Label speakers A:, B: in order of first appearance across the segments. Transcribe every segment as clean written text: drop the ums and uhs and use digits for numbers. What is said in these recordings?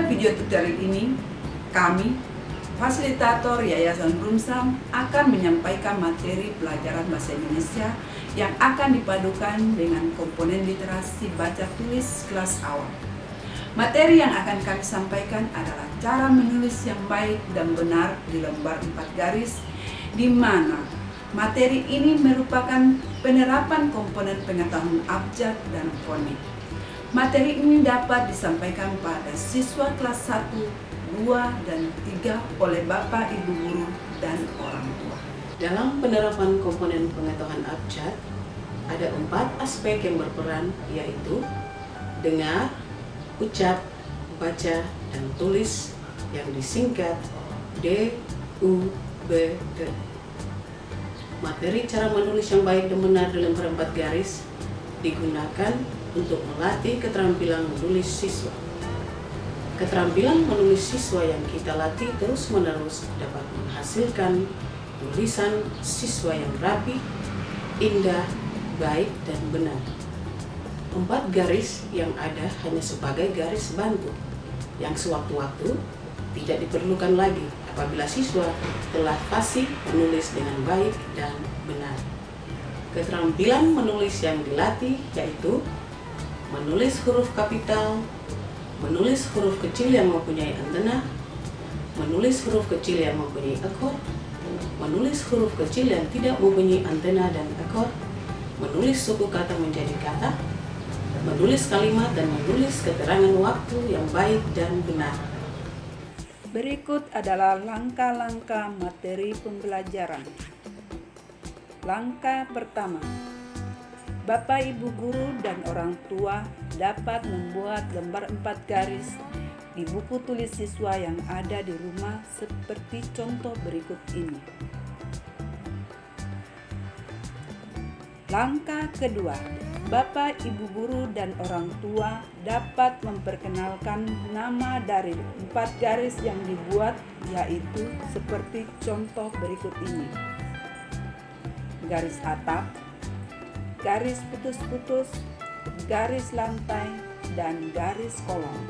A: video tutorial ini, kami, fasilitator Yayasan Rumsam, akan menyampaikan materi pelajaran bahasa Indonesia yang akan dipadukan dengan komponen literasi baca tulis kelas awal. Materi yang akan kami sampaikan adalah cara menulis yang baik dan benar di lembar 4 garis, di mana materi ini merupakan penerapan komponen pengetahuan abjad dan fonik. Materi ini dapat disampaikan pada siswa kelas 1, 2, dan 3 oleh Bapak, Ibu Guru, dan orang tua.
B: Dalam penerapan komponen pengetahuan abjad, ada 4 aspek yang berperan, yaitu dengar, ucap, baca, dan tulis yang disingkat DUBG. Materi cara menulis yang baik dan benar dalam lembar 4 garis digunakan untuk melatih keterampilan menulis siswa. Keterampilan menulis siswa yang kita latih terus-menerus dapat menghasilkan tulisan siswa yang rapi, indah, baik, dan benar. 4 garis yang ada hanya sebagai garis bantu, yang sewaktu-waktu tidak diperlukan lagi apabila siswa telah fasih menulis dengan baik dan benar. Keterampilan menulis yang dilatih yaitu menulis huruf kapital, menulis huruf kecil yang mempunyai antena, menulis huruf kecil yang mempunyai ekor, menulis huruf kecil yang tidak mempunyai antena dan ekor, menulis suku kata menjadi kata, menulis kalimat, dan menulis keterangan waktu yang baik dan benar.
A: Berikut adalah langkah-langkah materi pembelajaran. Langkah pertama, Bapak, Ibu Guru, dan orang tua dapat membuat lembar 4 garis di buku tulis siswa yang ada di rumah seperti contoh berikut ini. Langkah kedua, Bapak, Ibu Guru, dan orang tua dapat memperkenalkan nama dari 4 garis yang dibuat, yaitu seperti contoh berikut ini. Garis atap, garis putus-putus, garis lantai, dan garis kolong.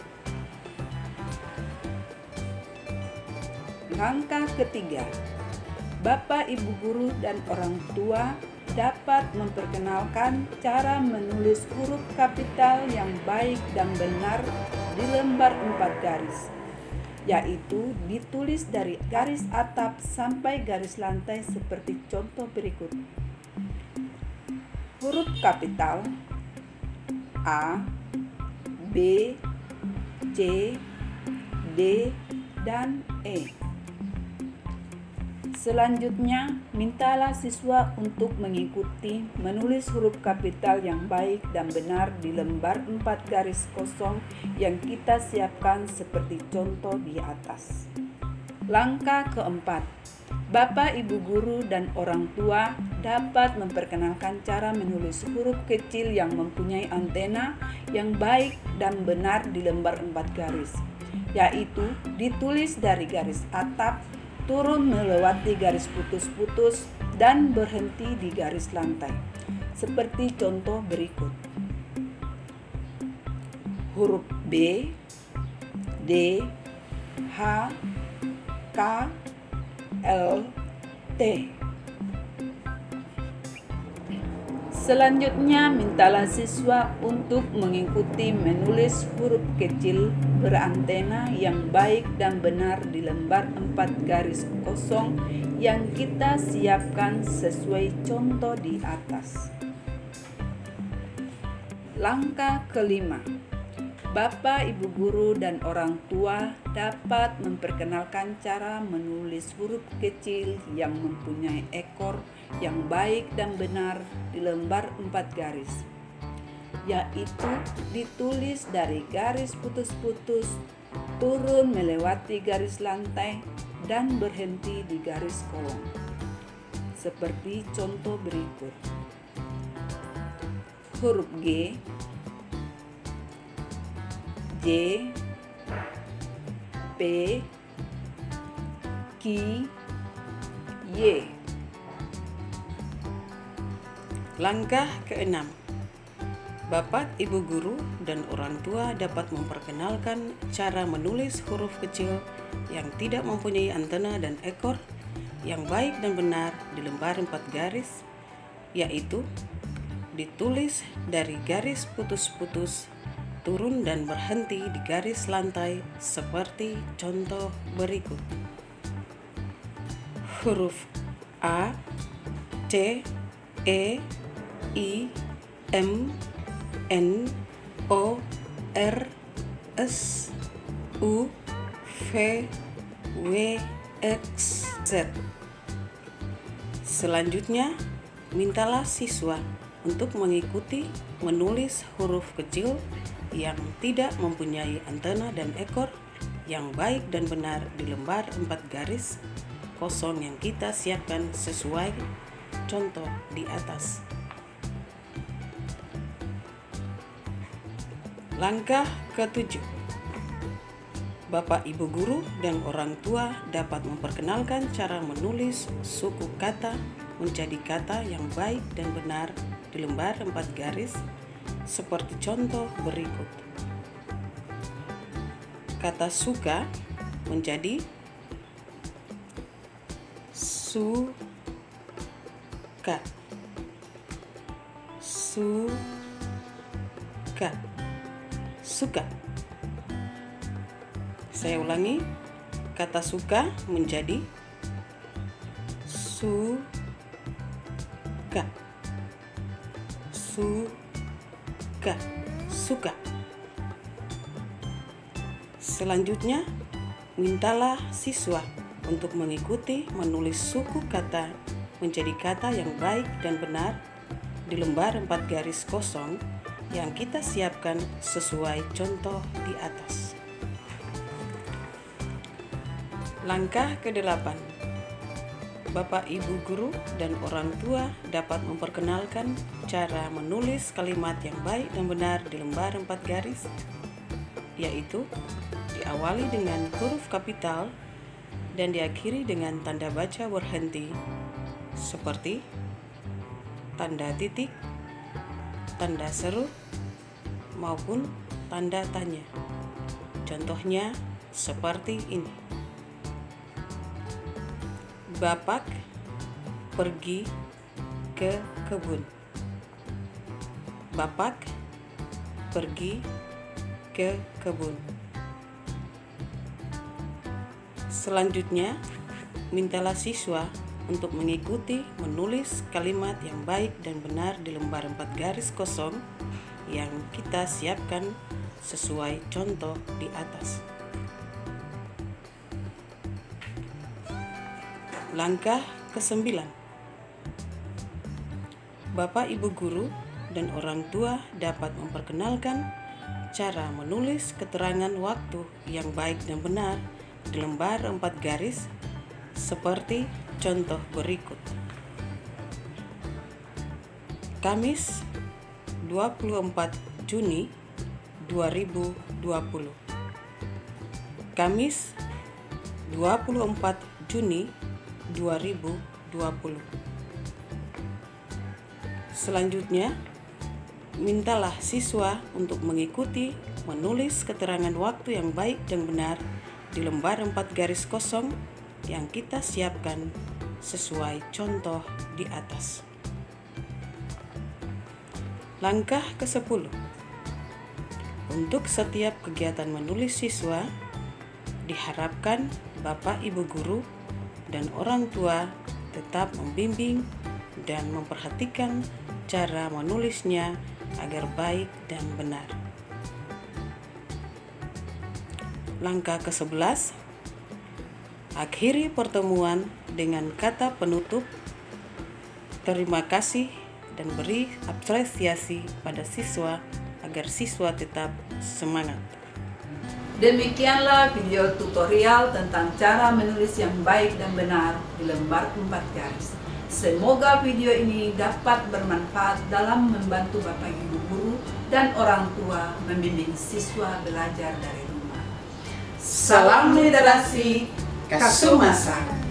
A: Langkah ketiga, Bapak, Ibu Guru, dan orang tua dapat memperkenalkan cara menulis huruf kapital yang baik dan benar di lembar 4 garis, yaitu ditulis dari garis atap sampai garis lantai seperti contoh berikut. Huruf kapital A, B, C, D, dan E. Selanjutnya, mintalah siswa untuk mengikuti menulis huruf kapital yang baik dan benar di lembar 4 garis kosong yang kita siapkan seperti contoh di atas. Langkah keempat, Bapak, Ibu Guru, dan orang tua dapat memperkenalkan cara menulis huruf kecil yang mempunyai antena yang baik dan benar di lembar 4 garis, yaitu ditulis dari garis atap, turun melewati garis putus-putus, dan berhenti di garis lantai, seperti contoh berikut. Huruf B, D, H, K, L, T. Selanjutnya, mintalah siswa untuk mengikuti menulis huruf kecil berantena yang baik dan benar di lembar 4 garis kosong yang kita siapkan sesuai contoh di atas. Langkah kelima, Bapak, Ibu Guru, dan orang tua dapat memperkenalkan cara menulis huruf kecil yang mempunyai ekor yang baik dan benar di lembar 4 garis, yaitu ditulis dari garis putus-putus, turun melewati garis lantai, dan berhenti di garis kolong, seperti contoh berikut. Huruf G, J, P, Q, Y. Langkah keenam,
B: Bapak, Ibu guru, dan orang tua dapat memperkenalkan cara menulis huruf kecil yang tidak mempunyai antena dan ekor yang baik dan benar di lembar 4 garis, yaitu ditulis dari garis putus-putus, turun dan berhenti di garis lantai seperti contoh berikut. Huruf A, C, E, I, M, N, O, R, S, U, V, W, X, Z. Selanjutnya, mintalah siswa untuk mengikuti menulis huruf kecil yang tidak mempunyai antena dan ekor yang baik dan benar di lembar 4 garis kosong yang kita siapkan sesuai contoh di atas. Langkah ke-7. Bapak, Ibu guru, dan orang tua dapat memperkenalkan cara menulis suku kata menjadi kata yang baik dan benar di lembar 4 garis seperti contoh berikut. Kata suka menjadi suka, suka, suka. Saya ulangi, kata suka menjadi suka, suka, suka. Selanjutnya, mintalah siswa untuk mengikuti menulis suku kata menjadi kata yang baik dan benar di lembar 4 garis kosong yang kita siapkan sesuai contoh di atas. Langkah ke-8. Bapak, Ibu guru, dan orang tua dapat memperkenalkan cara menulis kalimat yang baik dan benar di lembar 4 garis, yaitu diawali dengan huruf kapital dan diakhiri dengan tanda baca berhenti seperti tanda titik, tanda seru, maupun tanda tanya. Contohnya seperti ini. Bapak pergi ke kebun. Bapak pergi ke kebun. Selanjutnya, mintalah siswa untuk mengikuti menulis kalimat yang baik dan benar di lembar 4 garis kosong yang kita siapkan sesuai contoh di atas. Langkah ke-9. Bapak, Ibu guru, dan orang tua dapat memperkenalkan cara menulis keterangan waktu yang baik dan benar di lembar 4 garis seperti contoh berikut. Kamis 24 Juni 2020. Kamis 24 Juni 2020. Selanjutnya, mintalah siswa untuk mengikuti menulis keterangan waktu yang baik dan benar di lembar 4 garis kosong yang kita siapkan sesuai contoh di atas. Langkah ke-10. Untuk setiap kegiatan menulis siswa, diharapkan Bapak, Ibu guru, dan orang tua tetap membimbing dan memperhatikan cara menulisnya agar baik dan benar. Langkah ke-11. Akhiri pertemuan dengan kata penutup terima kasih dan beri apresiasi pada siswa agar siswa tetap semangat.
A: Demikianlah video tutorial tentang cara menulis yang baik dan benar di lembar 4 garis. Semoga video ini dapat bermanfaat dalam membantu Bapak Ibu guru dan orang tua membimbing siswa belajar dari rumah. Salam literasi Kasumasa.